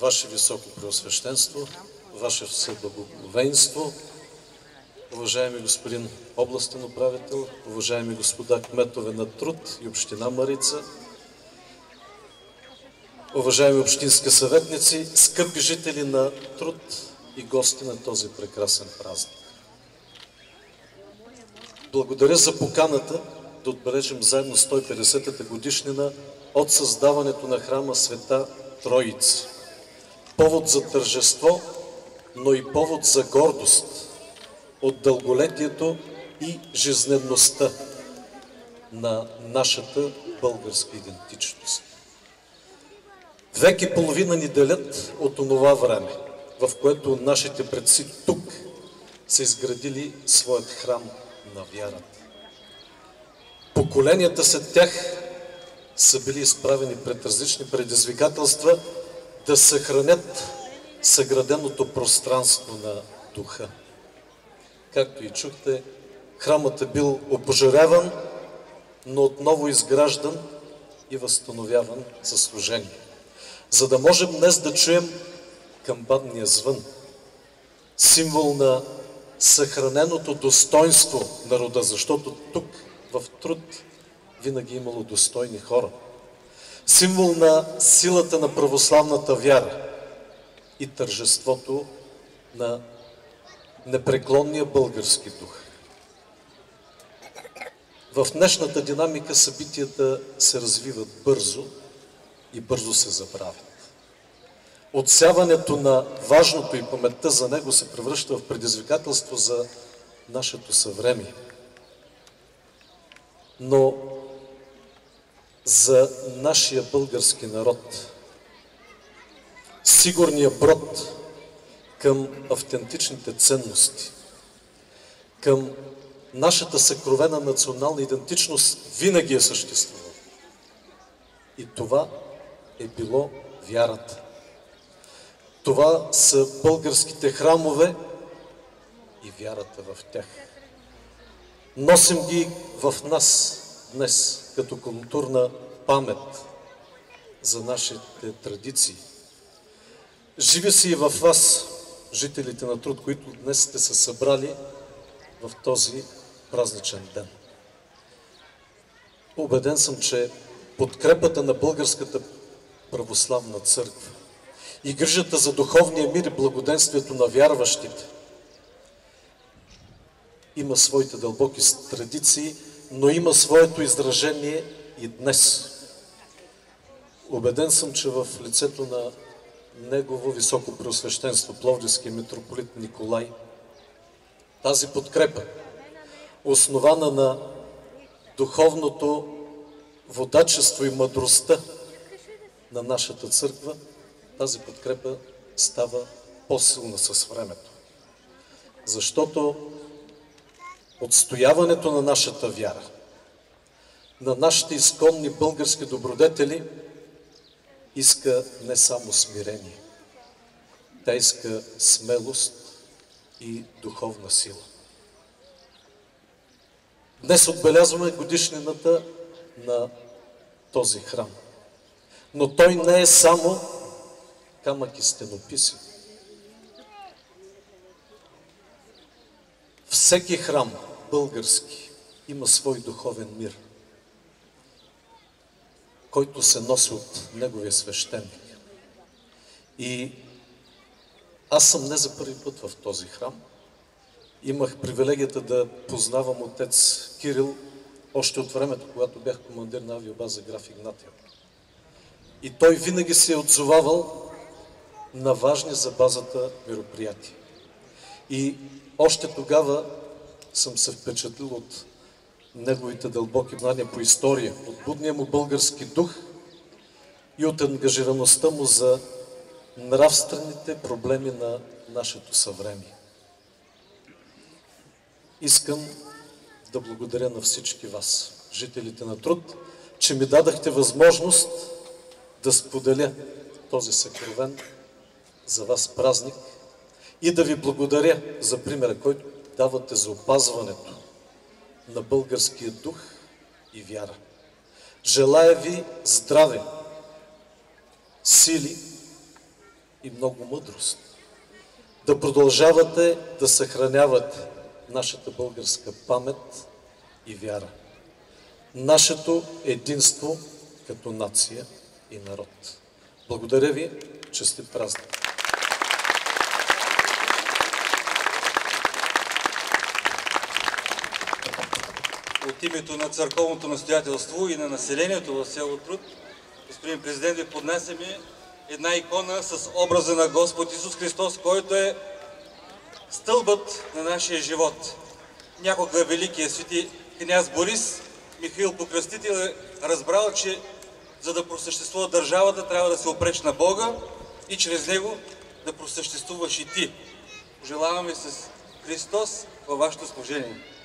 Ваше Високо Преосвещенство, Ваше Всеблагоговейнство, уважаеми господин областен управител, уважаеми господа кметове на Труд и община Марица, уважаеми общински съветници, скъпи жители на Труд и гости на този прекрасен празник. Благодаря за поканата да отбележим заедно 150-та годишнина от създаването на храма Света Троица. Повод за тържество, но и повод за гордост от дълголетието и жизнеността на нашата българска идентичност. Век и половина ни делят от онова време, в което нашите предци тук са изградили своят храм на вярата. Поколенията след тях са били изправени пред различни предизвикателства да съхранят съграденото пространство на духа. Както и чухте, храмът е бил опожаряван, но отново изграждан и възстановяван за служение. За да можем днес да чуем камбанния звън, символ на съхраненото достоинство на рода, защото тук в Труд винаги имало достойни хора. Символ на силата на православната вяра и тържеството на непреклонния български дух. В днешната динамика събитията се развиват бързо и бързо се забравят. Отсяването на важното и паметта за него се превръща в предизвикателство за нашето съвремие. Но за нашия български народ сигурният брод към автентичните ценности, към нашата съкровена национална идентичност винаги е съществувала. И това е било вярата. Това са българските храмове и вярата в тях. Носим ги в нас днес като културна памет за нашите традиции. Живи си и в вас, жителите на Труд, които днес сте се събрали в този празничен ден. Убеден съм, че подкрепата на Българската православна църква и грижата за духовния мир и благоденствието на вярващите има своите дълбоки традиции, но има своето изражение и днес. Убеден съм, че в лицето на Негово Високо Преосвещенство, Пловдивския митрополит Николай, тази подкрепа, основана на духовното водачество и мъдростта на нашата църква, тази подкрепа става по-силна с времето. Защото отстояването на нашата вяра, на нашите изконни български добродетели, иска не само смирение. Тя иска смелост и духовна сила. Днес отбелязваме годишнината на този храм. Но той не е само камък и стенописи. Всеки храм български има свой духовен мир, който се носи от неговия свещеник. И аз съм не за първи път в този храм. Имах привилегията да познавам отец Кирил още от времето, когато бях командир на авиобаза Граф Игнатиево. И той винаги се е отзовавал на важни за базата мероприятия. И още тогава съм се впечатлил от неговите дълбоки знания по история, от будния му български дух и от ангажираността му за нравствените проблеми на нашето съвремие. Искам да благодаря на всички вас, жителите на Труд, че ми дадахте възможност да споделя този съкровен за вас празник и да ви благодаря за примера, който давате за опазването на българския дух и вяра. Желая ви здраве, сили и много мъдрост. Да продължавате да съхранявате нашата българска памет и вяра. Нашето единство като нация и народ. Благодаря ви, честит празник! От името на църковното настоятелство и на населението в село Труд, господин президент, ви поднасяме една икона с образа на Господ Исус Христос, който е стълбът на нашия живот. Някога великият свети княз Борис Михаил Покръстител е разбрал, че за да просъществува държавата, трябва да се опреш на Бога и чрез него да просъществуваш и ти. Пожелаваме с Христос във вашето служение.